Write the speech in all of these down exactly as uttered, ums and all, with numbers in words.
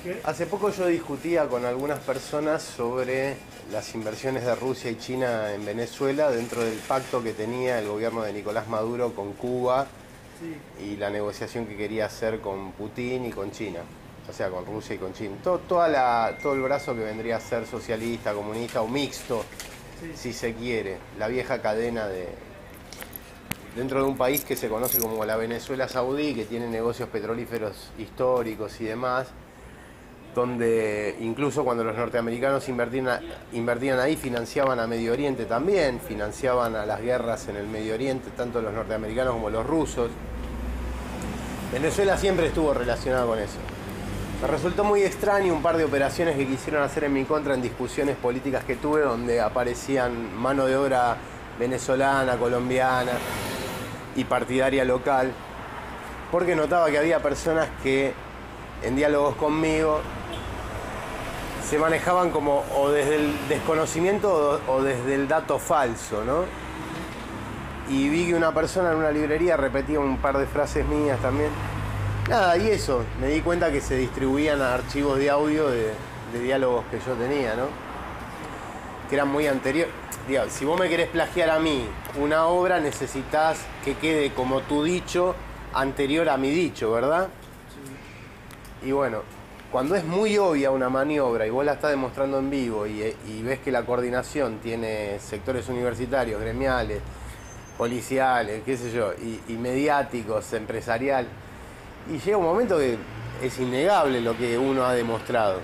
¿Qué? Hace poco yo discutía con algunas personas sobre las inversiones de Rusia y China en Venezuela dentro del pacto que tenía el gobierno de Nicolás Maduro con Cuba Sí. y la negociación que quería hacer con Putin y con China, o sea, con Rusia y con China. Todo, toda la, todo el brazo que vendría a ser socialista, comunista o mixto, Sí. si se quiere, la vieja cadena de dentro de un país que se conoce como la Venezuela Saudí, que tiene negocios petrolíferos históricos y demás, donde incluso cuando los norteamericanos invertían, invertían ahí, financiaban a Medio Oriente también, financiaban a las guerras en el Medio Oriente, tanto los norteamericanos como los rusos. Venezuela siempre estuvo relacionada con eso. Me resultó muy extraño un par de operaciones que quisieron hacer en mi contra en discusiones políticas que tuve, donde aparecían mano de obra venezolana, colombiana y partidaria local, porque notaba que había personas que en diálogos conmigo se manejaban como o desde el desconocimiento o, o desde el dato falso, ¿no? Y vi que una persona en una librería repetía un par de frases mías también. Nada, y eso, me di cuenta que se distribuían archivos de audio de, de diálogos que yo tenía, ¿no? Que eran muy anteriores. Digo, si vos me querés plagiar a mí una obra, necesitas que quede como tu dicho anterior a mi dicho, ¿verdad? Sí. Y bueno, cuando es muy obvia una maniobra y vos la estás demostrando en vivo y, y ves que la coordinación tiene sectores universitarios, gremiales, policiales, qué sé yo, y, y mediáticos, empresarial, y llega un momento que es innegable lo que uno ha demostrado.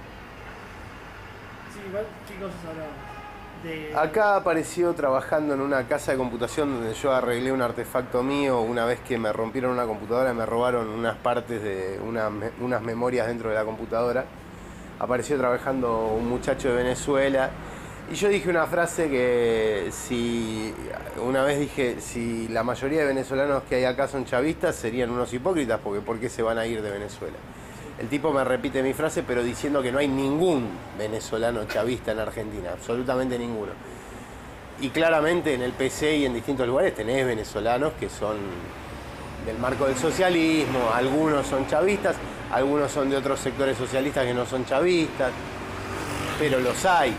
Sí, igual, ¿qué cosas hablamos? De... Acá apareció trabajando en una casa de computación donde yo arreglé un artefacto mío una vez que me rompieron una computadora y me robaron unas partes de una, unas memorias dentro de la computadora. Apareció trabajando un muchacho de Venezuela y yo dije una frase que si una vez dije, si la mayoría de venezolanos que hay acá son chavistas serían unos hipócritas porque ¿por qué se van a ir de Venezuela? El tipo me repite mi frase, pero diciendo que no hay ningún venezolano chavista en Argentina, absolutamente ninguno. Y claramente en el P C y en distintos lugares tenés venezolanos que son del marco del socialismo, algunos son chavistas, algunos son de otros sectores socialistas que no son chavistas, pero los hay.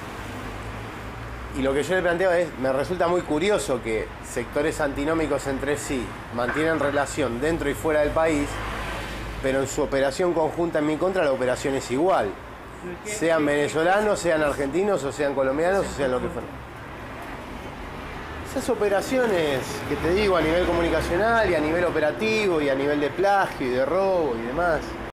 Y lo que yo le planteaba es, me resulta muy curioso que sectores antinómicos entre sí mantienen relación dentro y fuera del país, pero en su operación conjunta en mi contra la operación es igual. Sean venezolanos, sean argentinos, o sean colombianos, o sean lo que fueran. Esas operaciones que te digo a nivel comunicacional y a nivel operativo y a nivel de plagio y de robo y demás.